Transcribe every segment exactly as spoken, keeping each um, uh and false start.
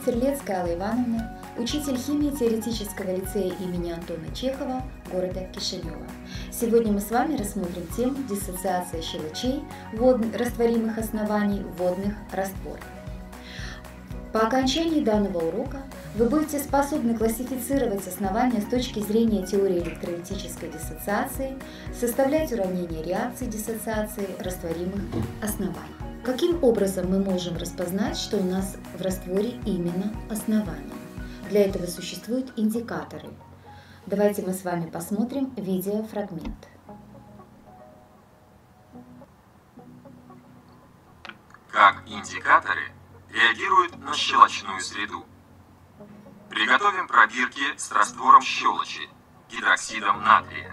Стерлецкая Алла Ивановна, учитель химии теоретического лицея имени Антона Чехова города Кишинева. Сегодня мы с вами рассмотрим тему диссоциация щелочей вод... растворимых оснований в водных растворах. По окончании данного урока вы будете способны классифицировать основания с точки зрения теории электролитической диссоциации, составлять уравнения реакции диссоциации растворимых оснований. Каким образом мы можем распознать, что у нас в растворе именно основания? Для этого существуют индикаторы. Давайте мы с вами посмотрим видеофрагмент. Как индикаторы реагируют на щелочную среду. Приготовим пробирки с раствором щелочи, гидроксидом натрия.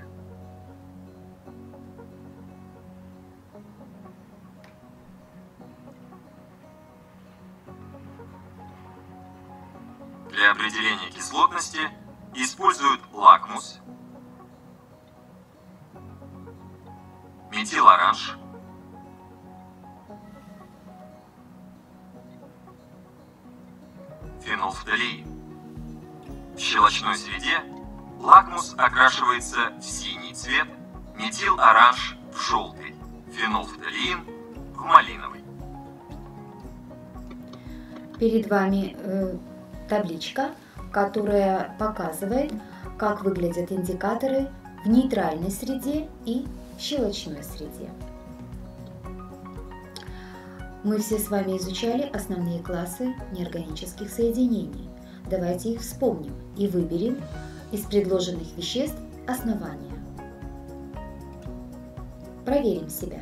Для определения кислотности используют лакмус, метилоранж, фенолфталеин. В щелочной среде лакмус окрашивается в синий цвет, метил-оранж в желтый, фенолфталеин в малиновый. Перед вами э, табличка, которая показывает, как выглядят индикаторы в нейтральной среде и в щелочной среде. Мы все с вами изучали основные классы неорганических соединений. Давайте их вспомним и выберем из предложенных веществ основания. Проверим себя.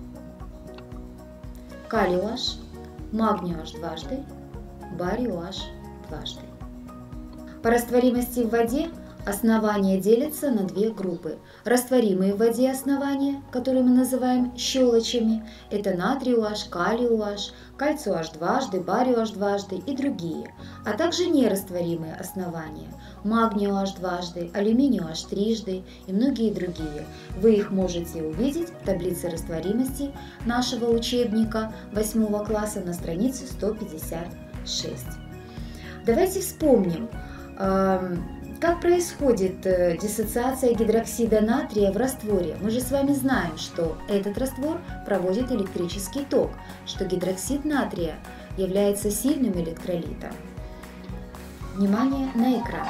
Калий OH, магний OH дважды, барий OH дважды. По растворимости в воде основания делятся на две группы. Растворимые в воде основания, которые мы называем щелочами, это натрий OH, калий OH, кальций OH дважды, барий OH дважды и другие, а также нерастворимые основания, магний OH дважды, алюминий OH трижды и многие другие. Вы их можете увидеть в таблице растворимости нашего учебника восьмого класса на странице сто пятьдесят шесть. Давайте вспомним, как происходит диссоциация гидроксида натрия в растворе. Мы же с вами знаем, что этот раствор проводит электрический ток, что гидроксид натрия является сильным электролитом. Внимание на экран.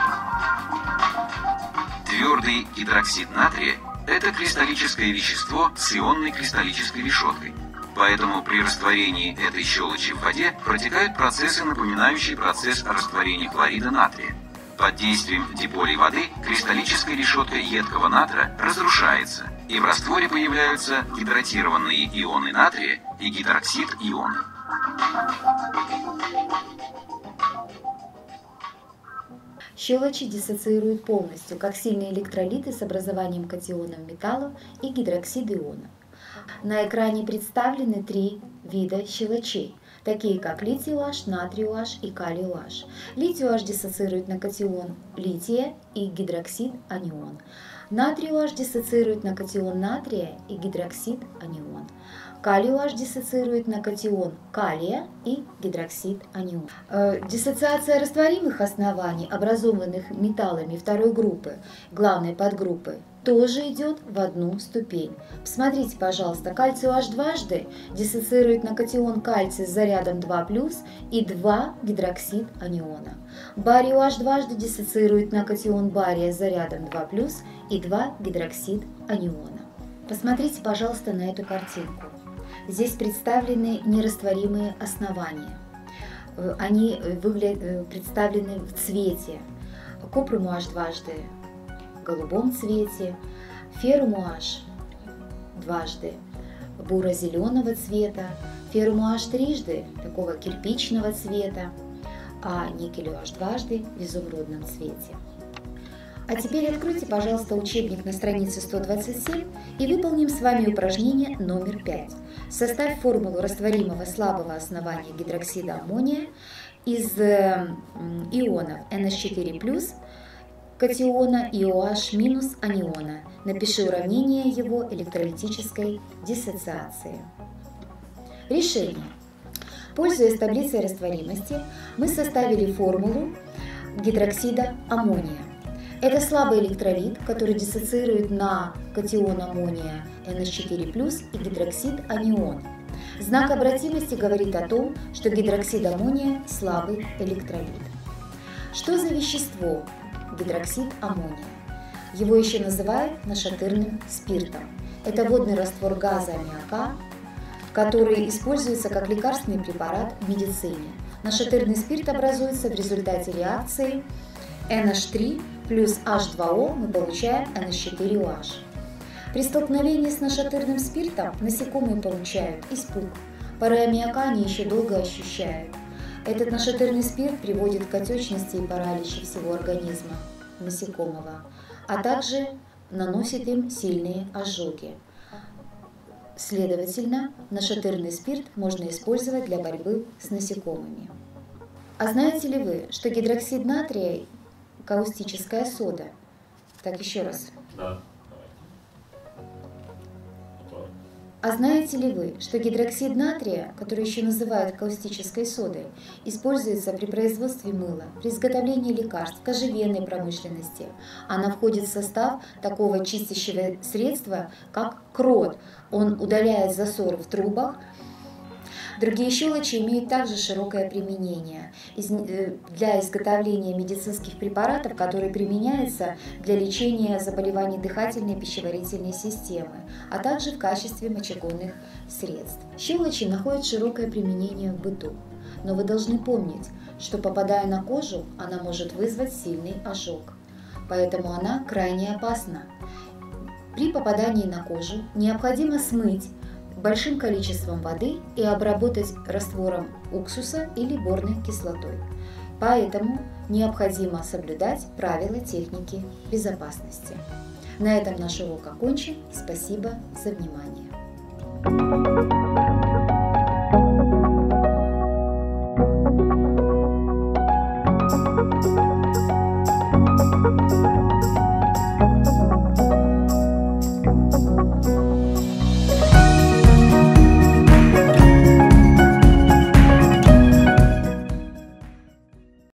Твердый гидроксид натрия – это кристаллическое вещество с ионной кристаллической решеткой. Поэтому при растворении этой щелочи в воде протекают процессы, напоминающие процесс растворения хлорида натрия. Под действием диполей воды кристаллическая решетка едкого натра разрушается, и в растворе появляются гидратированные ионы натрия и гидроксид-ионы. Щелочи диссоциируют полностью, как сильные электролиты с образованием катионов металлов и гидроксид-ионов. На экране представлены три вида щелочей, такие как литий OH, натрий OH и калий OH. Литий OH диссоциирует на катион лития и гидроксид анион. Натрий OH диссоциирует на катион натрия и гидроксид анион. Калий OH диссоциирует на катион калия и гидроксид анион. Э, диссоциация растворимых оснований, образованных металлами второй группы, главной подгруппы, тоже идет в одну ступень. Посмотрите, пожалуйста, кальций OH дважды диссоциирует на катион кальций с зарядом два плюс и два гидроксид аниона. Барий OH дважды диссоциирует на катион бария с зарядом два плюс и два гидроксид аниона. Посмотрите, пожалуйста, на эту картинку. Здесь представлены нерастворимые основания. Они выглядят, представлены в цвете. Купрум OH дважды в голубом цвете, феррум OH дважды буро-зеленого цвета, феррум OH трижды такого кирпичного цвета, а никель OH дважды в изумрудном цвете. А теперь откройте, пожалуйста, учебник на странице сто двадцать семь и выполним с вами упражнение номер пять. Составь формулу растворимого слабого основания гидроксида аммония из ионов эн эйч четыре плюс, катиона и OH минус аниона. Напиши уравнение его электролитической диссоциации. Решение. Пользуясь таблицей растворимости, мы составили формулу гидроксида аммония. Это слабый электролит, который диссоциирует на катион аммония эн эйч четыре плюс и гидроксид анион. Знак обратимости говорит о том, что гидроксид аммония – слабый электролит. Что за вещество гидроксид аммония? Его еще называют нашатырным спиртом. Это водный раствор газа аммиака, который используется как лекарственный препарат в медицине. Нашатырный спирт образуется в результате реакции эн эйч три плюс эйч два о, мы получаем эн эйч четыре о эйч. При столкновении с нашатырным спиртом насекомые получают испуг. Пары аммиака они еще долго ощущают. Этот нашатырный спирт приводит к отечности и параличу всего организма насекомого, а также наносит им сильные ожоги. Следовательно, нашатырный спирт можно использовать для борьбы с насекомыми. А знаете ли вы, что гидроксид натрия – каустическая сода? Так, еще раз. Да. А знаете ли вы, что гидроксид натрия, который еще называют каустической содой, используется при производстве мыла, при изготовлении лекарств, в кожевенной промышленности? Она входит в состав такого чистящего средства, как крот. Он удаляет засоры в трубах. Другие щелочи имеют также широкое применение для изготовления медицинских препаратов, которые применяются для лечения заболеваний дыхательной и пищеварительной системы, а также в качестве мочегонных средств. Щелочи находят широкое применение в быту, но вы должны помнить, что попадая на кожу, она может вызвать сильный ожог, поэтому она крайне опасна. При попадании на кожу необходимо смыть большим количеством воды и обработать раствором уксуса или борной кислотой. Поэтому необходимо соблюдать правила техники безопасности. На этом наш урок окончен. Спасибо за внимание. Thank you.